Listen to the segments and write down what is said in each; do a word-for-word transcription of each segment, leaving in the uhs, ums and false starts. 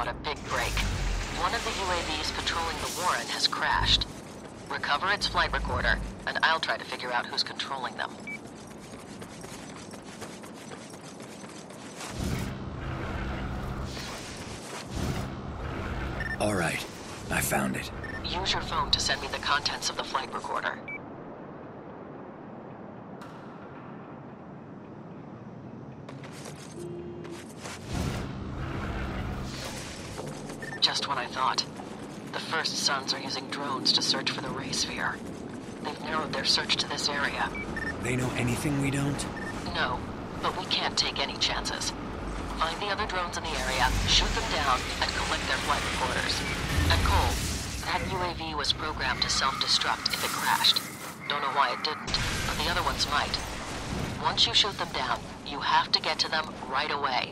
got a big break. One of the U A Vs patrolling the Warren has crashed. Recover its flight recorder, and I'll try to figure out who's controlling them. All right, I found it. Use your phone to send me the contents of the flight recorder. Just what I thought. The First Sons are using drones to search for the Ray Sphere. They've narrowed their search to this area. They know anything we don't? No, but we can't take any chances. Find the other drones in the area, shoot them down, and collect their flight recorders. And Cole, that U A V was programmed to self-destruct if it crashed. Don't know why it didn't, but the other ones might. Once you shoot them down, you have to get to them right away.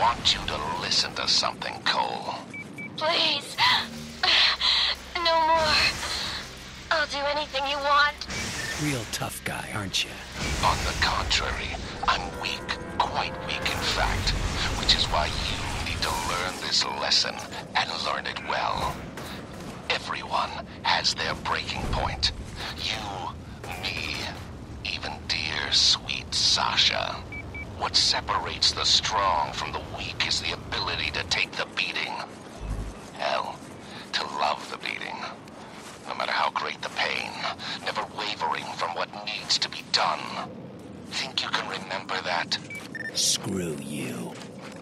want you to listen to something, Cole. Please. No more. I'll do anything you want. Real tough guy, aren't you? On the contrary, I'm weak, quite weak in fact, which is why you need to learn this lesson, and learn it well. Everyone has their breaking point. You, me, even dear, sweet Sasha. What separates the strong from the weak is the ability to take the beating. Hell, to love the beating. No matter how great the pain, never wavering from what needs to be done. Think you can remember that? Screw you.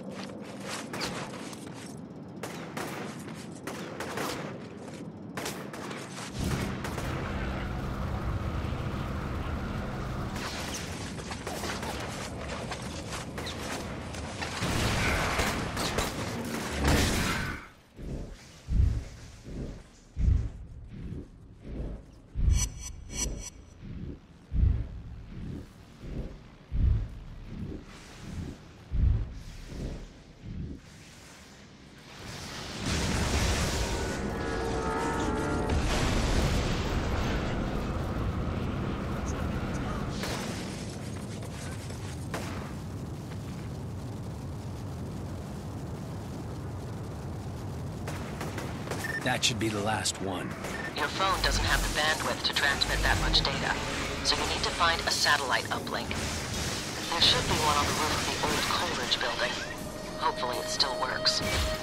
That should be the last one. Your phone doesn't have the bandwidth to transmit that much data, so you need to find a satellite uplink. There should be one on the roof of the old Coleridge building. Hopefully it still works.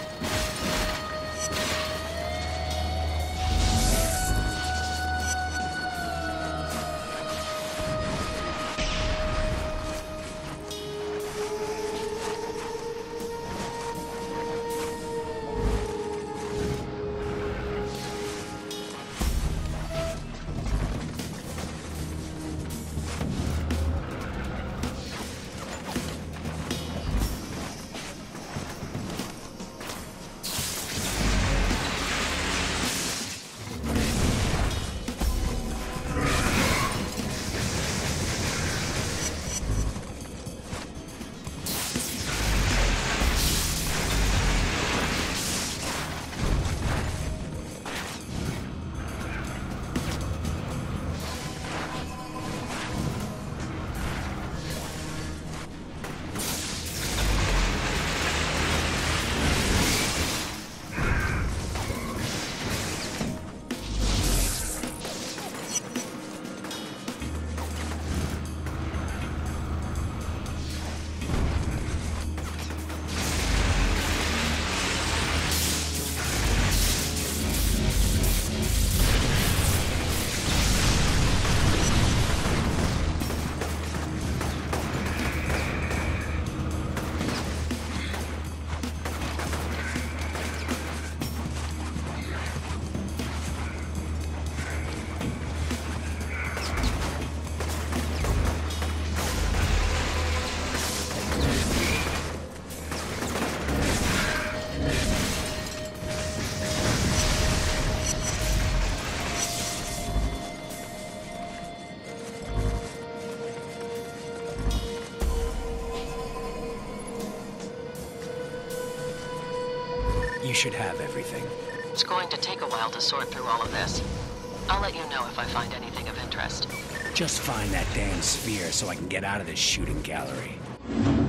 You should have everything. It's going to take a while to sort through all of this. I'll let you know if I find anything of interest. Just find that damn sphere so I can get out of this shooting gallery.